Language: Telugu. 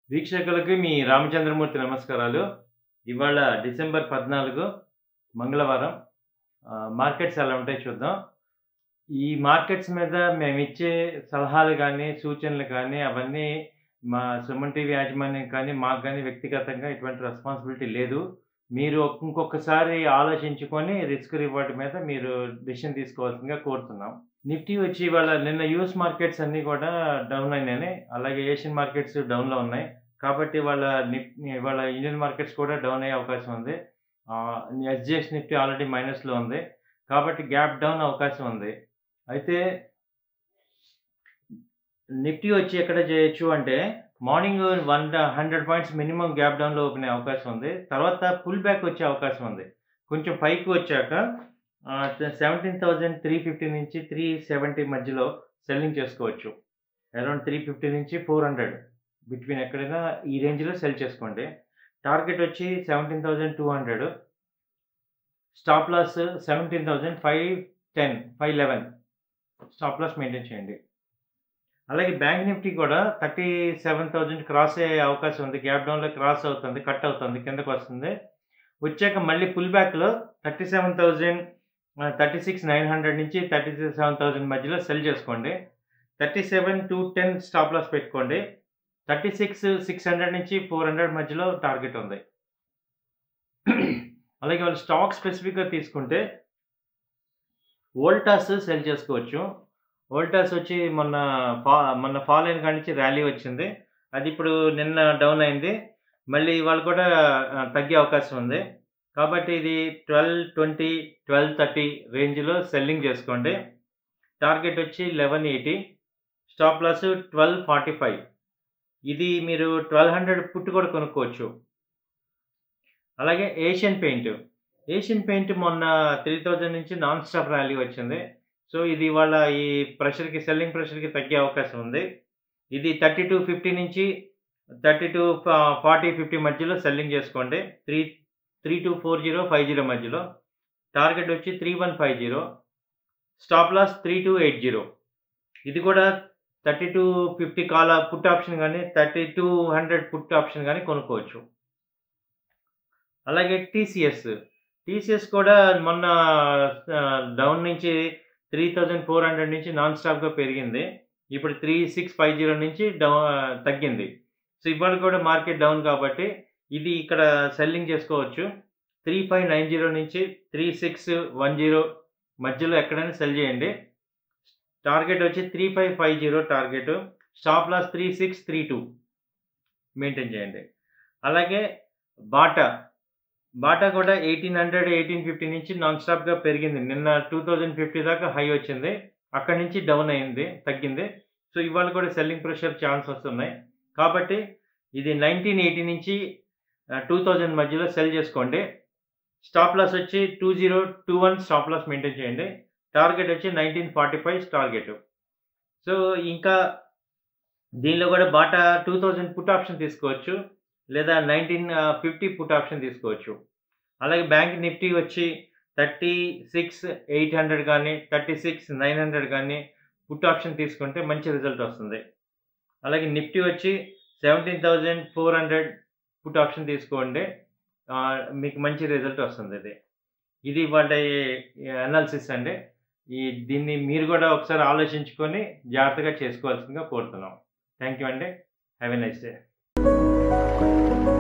వీక్షకులకి మీ రామచంద్రమూర్తి నమస్కారాలు. ఇవాళ డిసెంబర్ 14 మంగళవారం. మార్కెట్స్ ఎలా ఉంటాయి చూద్దాం. ఈ మార్కెట్స్ మీద మేమిచ్చే సలహాలు కానీ, సూచనలు కానీ అవన్నీ మా సుమన్ టీవీ యాజమాన్యం కానీ, మాకు కానీ వ్యక్తిగతంగా ఎటువంటి రెస్పాన్సిబిలిటీ లేదు. మీరు ఇంకొకసారి ఆలోచించుకొని రిస్క్ రివార్డ్ మీద మీరు డెసిషన్ తీసుకోవాల్సిందిగా కోరుతున్నాం. నిఫ్టీ వచ్చి ఇవాళ నిన్న యూఎస్ మార్కెట్స్ అన్నీ కూడా డౌన్ అయినాయి. అలాగే ఏషియన్ మార్కెట్స్ డౌన్‌లో ఉన్నాయి. కాబట్టి ఇవాళ ఇండియన్ మార్కెట్స్ కూడా డౌన్ అయ్యే అవకాశం ఉంది. ఎస్జీఎక్స్ నిఫ్టీ ఆల్రెడీ మైనస్‌లో ఉంది. కాబట్టి గ్యాప్ డౌన్ అవకాశం ఉంది. అయితే నిఫ్టీ వచ్చి ఎక్కడ చేయొచ్చు అంటే మార్నింగ్ 100 పాయింట్స్ మినిమం గ్యాప్ డౌన్‌లో ఓపెన్ అయ్యే అవకాశం ఉంది. తర్వాత పుల్ బ్యాక్ వచ్చే అవకాశం ఉంది. కొంచెం పైకి వచ్చాక 17,350 నుంచి 370 మధ్యలో సెల్లింగ్ చేసుకోవచ్చు. అరౌండ్ 350 నుంచి 400 బిట్వీన్ ఎక్కడైనా ఈ రేంజ్‌లో సెల్ చేసుకోండి. టార్గెట్ వచ్చి 17,200. Stop loss 17,511 stop loss maintain చేయండి. అలాగే బ్యాంక్ నిఫ్టీ కూడా 37,000 క్రాస్ అయ్యే అవకాశం ఉంది. గ్యాప్ డౌన్‌లో క్రాస్ అవుతుంది, కట్ అవుతుంది, కిందకు వస్తుంది. వచ్చాక మళ్ళీ పుల్ బ్యాక్‌లో 36,900 నుంచి 37,000 మధ్యలో సెల్ చేసుకోండి. 37,210 స్టాప్ లాస్ పెట్టుకోండి. 36,600 నుంచి 400 మధ్యలో టార్గెట్ ఉంది. అలాగే వాళ్ళు స్టాక్ స్పెసిఫిక్‌గా తీసుకుంటే వోల్టాస్ సెల్ చేసుకోవచ్చు. వోల్టాస్ వచ్చి మొన్న ఫాల్ అయిన కాడి నుంచి ర్యాలీ వచ్చింది. అది ఇప్పుడు నిన్న డౌన్ అయింది. మళ్ళీ ఇవాళ కూడా తగ్గే అవకాశం ఉంది. కాబట్టి ఇది 1220, 1230 రేంజ్‌లో సెల్లింగ్ చేసుకోండి. టార్గెట్ వచ్చి 1180. Stop loss 1245. ఇది మీరు 1200 పుట్ కూడా కొనుక్కోవచ్చు. అలాగే ఏషియన్ పెయింట్ మొన్న 3000 నుంచి నాన్ స్టాప్ ర్యాలీ వచ్చింది. సో ఇది ఇవాళ ఈ సెల్లింగ్ ప్రెషర్‌కి తగ్గే అవకాశం ఉంది. ఇది 3250 నుంచి 40, 50 మధ్యలో సెల్లింగ్ చేసుకోండి. 3240, 50 మధ్యలో. టార్గెట్ వచ్చి 3150. Stop loss 3280. ఇది కూడా 3250 కాల్ పుట్ ఆప్షన్ కానీ 3200 పుట్ ఆప్షన్ కానీ కొనుక్కోవచ్చు. అలాగే టీసీఎస్ కూడా మొన్న డౌన్ నుంచి 3400 నుంచి నాన్ స్టాప్‌గా పెరిగింది. ఇప్పుడు 3650 నుంచి తగ్గింది. సో ఇవాళ కూడా మార్కెట్ డౌన్ కాబట్టి ఇది ఇక్కడ సెల్లింగ్ చేసుకోవచ్చు. 3590 నుంచి 3610 మధ్యలో ఎక్కడైనా సెల్ చేయండి. టార్గెట్ వచ్చి 3550 టార్గెట్. స్టాప్ లాస్ 3632 మెయింటైన్ చేయండి. అలాగే బాటా కూడా 1800, 1850 నుంచి నాన్ స్టాప్‌గా పెరిగింది. నిన్న 2050 దాకా హై వచ్చింది. అక్కడి నుంచి డౌన్ అయింది, తగ్గింది. సో ఇవాళ కూడా సెల్లింగ్ ప్రెషర్ ఛాన్స్ వస్తున్నాయి. కాబట్టి ఇది 1980 నుంచి 2000 మధ్యలో సెల్ చేసుకోండి. స్టాప్ లాస్ వచ్చి 2021 స్టాప్ లాస్ మెయింటైన్ చేయండి. టార్గెట్ వచ్చి 1945 టార్గెట్. సో ఇంకా దీనిలో కూడా బాటా 2000 పుట్ ఆప్షన్ తీసుకోవచ్చు, లేదా 1950 పుట్ ఆప్షన్ తీసుకోవచ్చు. అలాగే బ్యాంక్ నిఫ్టీ వచ్చి 36,800 కానీ 36,900 కానీ పుట్ ఆప్షన్ తీసుకుంటే మంచి రిజల్ట్ వస్తుంది. అలాగే నిఫ్టీ వచ్చి 17,400 పుట్ ఆప్షన్ తీసుకోండి. మీకు మంచి రిజల్ట్ వస్తుంది. ఇది వాళ్ళ అనాలిసిస్ అండి. దీన్ని మీరు కూడా ఒకసారి ఆలోచించుకొని జాగ్రత్తగా చేసుకోవాల్సిందిగా కోరుతున్నాం. థ్యాంక్ యూ అండి. Have a nice day.